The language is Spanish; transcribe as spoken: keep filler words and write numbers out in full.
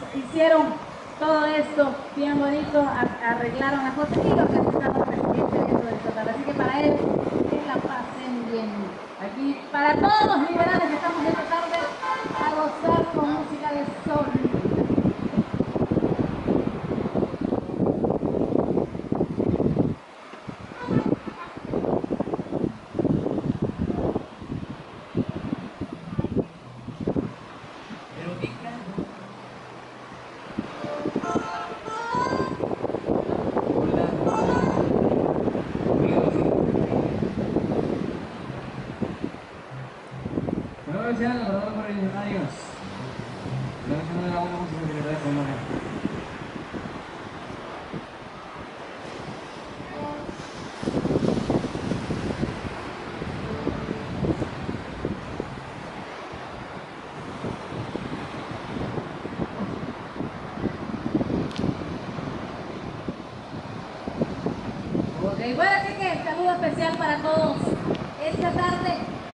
hicieron todo esto bien bonito, arreglaron las cosas y organizaron el evento de esta tarde. Así que para él, que la pasen bien. Aquí, para todos los liberales que estamos esta tarde a gozar con música de sol. Gracias, la verdad, por ellos. Adiós. Gracias de la buena música que le trae con Manuel. Ok, bueno, así que saludo especial para todos esta tarde.